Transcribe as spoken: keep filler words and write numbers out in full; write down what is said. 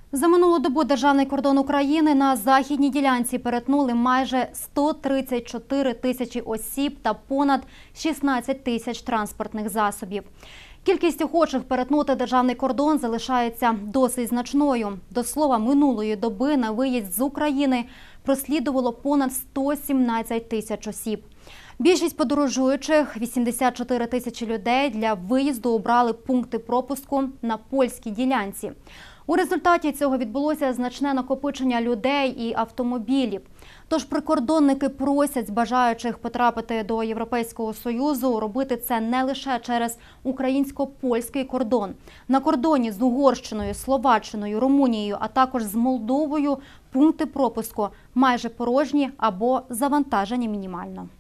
За минулу добу державний кордон України на західній ділянці перетнули майже сто тридцять чотири тисячі осіб та понад шістнадцять тисяч транспортних засобів. Кількість охочих перетнути державний кордон залишається досить значною. До слова, минулої доби на виїзд з України прослідувало понад сто сімнадцять тисяч осіб. Більшість подорожуючих, вісімдесят чотири тисячі людей, для виїзду обрали пункти пропуску на польській ділянці. У результаті цього відбулося значне накопичення людей і автомобілів. Тож прикордонники просять з бажаючих потрапити до Європейського Союзу робити це не лише через українсько-польський кордон. На кордоні з Угорщиною, Словаччиною, Румунією, а також з Молдовою пункти пропуску майже порожні або завантажені мінімально.